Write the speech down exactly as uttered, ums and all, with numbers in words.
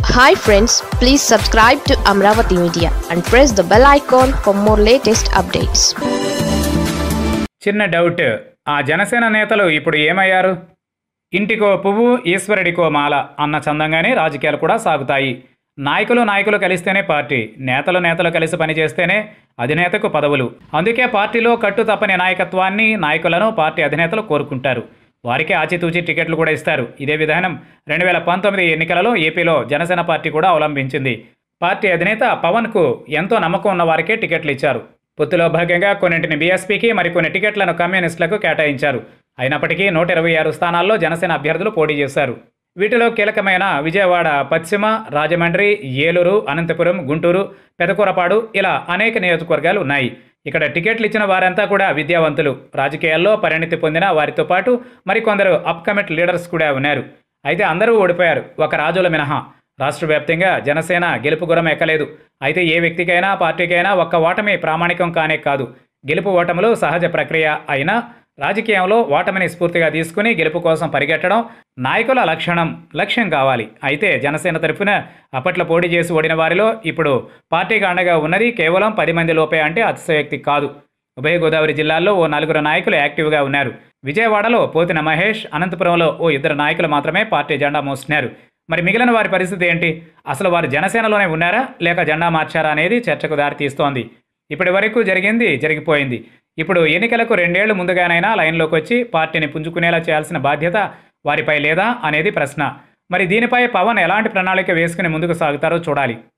Hi friends, please subscribe to Amaravathi Media and press the bell icon for more latest updates. చిన్న doubt, ఆ జనసేన నేతలు ఇప్పుడు ఏమయ్యారు? ఇంటికో పువ్వు ఈశ్వరుడికో మాల అన్న చందంగానే రాజకీయాలు కూడా సాగుతాయి. నాయకులు నాయకులు కలిస్తేనే పార్టీ, నేతలు నేతలు కలిసి పనిచేస్తేనే అధినేతకు పదవులు. అందుకే పార్టీలో కట్టు తప్పని నాయకత్వాన్ని, నాయకులను పార్టీ అధినేతలు కోరుకుంటారు. వారికి ఆచితూచి టికెట్లు కూడా ఇస్తారు. ఇదే విధానం రెండు వేల పంతొమ్మిది ఎన్నికలలో ఏపీలో జనసేన పార్టీ కూడా అవలంబించింది. పార్టీ అధినేత పవన్కు ఎంతో నమ్మకం ఉన్న వారికే టికెట్లు ఇచ్చారు. పొత్తులో భాగంగా కొన్నింటిని బీఎస్పీకి, మరికొన్ని టికెట్లను కమ్యూనిస్టులకు కేటాయించారు. అయినప్పటికీ నూట ఇరవై ఆరు స్థానాల్లో జనసేన అభ్యర్థులు పోటీ చేశారు. వీటిలో కీలకమైన విజయవాడ పశ్చిమ, రాజమండ్రి, ఏలూరు, అనంతపురం, గుంటూరు, పెదకూరపాడు ఇలా అనేక నియోజకవర్గాలు ఉన్నాయి. ఇక్కడ టికెట్లు ఇచ్చిన వారంతా కూడా విద్యావంతులు, రాజకీయాల్లో పరిణితి పొందిన వారితో పాటు మరికొందరు అప్కమిట్ లీడర్స్ కూడా ఉన్నారు. అయితే అందరూ ఓడిపోయారు, ఒక రాజుల మినహా. రాష్ట్ర వ్యాప్తంగా జనసేన గెలుపు గురం ఎక్కలేదు. అయితే ఏ వ్యక్తికైనా పార్టీకైనా ఒక్క ఓటమి ప్రామాణికం కానే కాదు. గెలుపు ఓటములు సహజ ప్రక్రియ అయినా రాజకీయంలో ఓటమిని స్ఫూర్తిగా తీసుకుని గెలుపు కోసం పరిగెట్టడం నాయకుల లక్షణం, లక్ష్యం కావాలి. అయితే జనసేన తరఫున అప్పట్లో పోటీ చేసి ఓడిన వారిలో ఇప్పుడు పార్టీకి అండగా ఉన్నది కేవలం పది మంది లోపే అంటే అతిశయోక్తి కాదు. ఉభయ గోదావరి జిల్లాల్లో ఓ నలుగురు నాయకులు యాక్టివ్గా ఉన్నారు. విజయవాడలో పోతిన మహేష్, అనంతపురంలో ఓ ఇద్దరు నాయకులు మాత్రమే పార్టీ జెండా మోస్తున్నారు. మరి మిగిలిన వారి పరిస్థితి ఏంటి? అసలు వారు జనసేనలోనే ఉన్నారా లేక జెండా మార్చారా అనేది చర్చకు దారితీస్తోంది. ఇప్పటి వరకు జరిగింది జరిగిపోయింది. ఇప్పుడు ఎన్నికలకు రెండేళ్లు ముందుగానైనా లైన్లోకి వచ్చి పార్టీని పుంజుకునేలా చేయాల్సిన బాధ్యత వారిపై లేదా అనేది ప్రశ్న. మరి దీనిపై పవన్ ఎలాంటి ప్రణాళిక వేసుకుని ముందుకు సాగుతారో చూడాలి.